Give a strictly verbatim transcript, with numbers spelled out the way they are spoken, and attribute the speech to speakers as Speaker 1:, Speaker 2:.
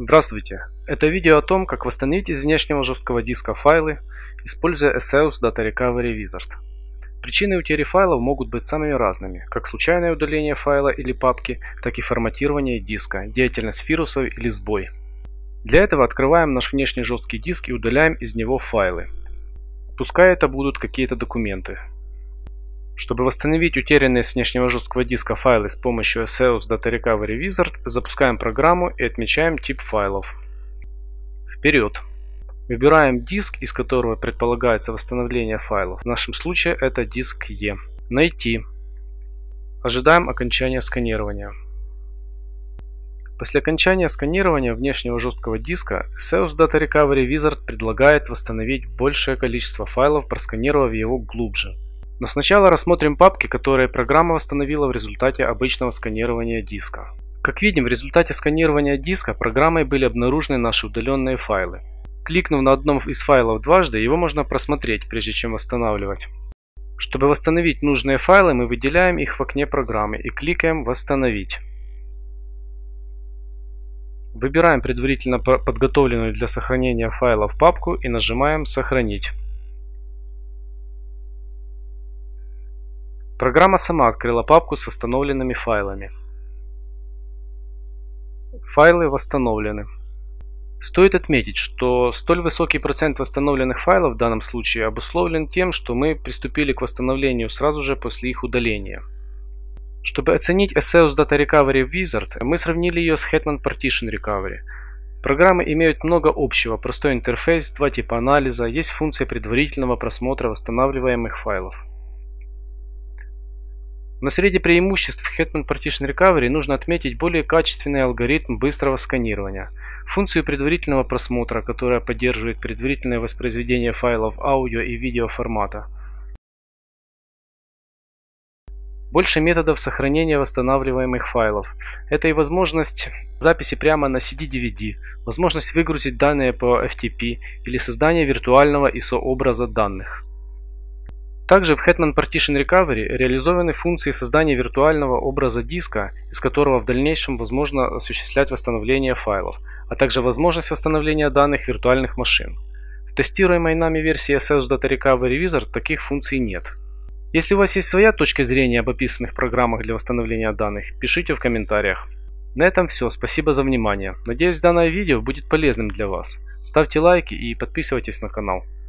Speaker 1: Здравствуйте! Это видео о том, как восстановить из внешнего жесткого диска файлы, используя Eseus Data Recovery Wizard. Причины утери файлов могут быть самыми разными, как случайное удаление файла или папки, так и форматирование диска, деятельность вирусов или сбой. Для этого открываем наш внешний жесткий диск и удаляем из него файлы. Пускай это будут какие-то документы. Чтобы восстановить утерянные с внешнего жесткого диска файлы с помощью Eseus Data Recovery Wizard, запускаем программу и отмечаем тип файлов. Вперед! Выбираем диск, из которого предполагается восстановление файлов. В нашем случае это диск E. Найти. Ожидаем окончания сканирования. После окончания сканирования внешнего жесткого диска Eseus Data Recovery Wizard предлагает восстановить большее количество файлов, просканировав его глубже. Но сначала рассмотрим папки, которые программа восстановила в результате обычного сканирования диска. Как видим, в результате сканирования диска программой были обнаружены наши удаленные файлы. Кликнув на одном из файлов дважды, его можно просмотреть, прежде чем восстанавливать. Чтобы восстановить нужные файлы, мы выделяем их в окне программы и кликаем «Восстановить». Выбираем предварительно подготовленную для сохранения файлов папку и нажимаем «Сохранить». Программа сама открыла папку с восстановленными файлами. Файлы восстановлены. Стоит отметить, что столь высокий процент восстановленных файлов в данном случае обусловлен тем, что мы приступили к восстановлению сразу же после их удаления. Чтобы оценить Eseus Data Recovery Wizard, мы сравнили ее с Hetman Partition Recovery. Программы имеют много общего: простой интерфейс, два типа анализа, есть функция предварительного просмотра восстанавливаемых файлов. Но среди преимуществ Hetman Partition Recovery нужно отметить более качественный алгоритм быстрого сканирования, функцию предварительного просмотра, которая поддерживает предварительное воспроизведение файлов аудио и видео формата, больше методов сохранения восстанавливаемых файлов. Это и возможность записи прямо на си ди-ди ви ди, возможность выгрузить данные по эф ти пи или создание виртуального ай эс о-образа данных. Также в Hetman Partition Recovery реализованы функции создания виртуального образа диска, из которого в дальнейшем возможно осуществлять восстановление файлов, а также возможность восстановления данных виртуальных машин. В тестируемой нами версии Eseus Data Recovery Wizard таких функций нет. Если у вас есть своя точка зрения об описанных программах для восстановления данных, пишите в комментариях. На этом все, спасибо за внимание. Надеюсь, данное видео будет полезным для вас. Ставьте лайки и подписывайтесь на канал.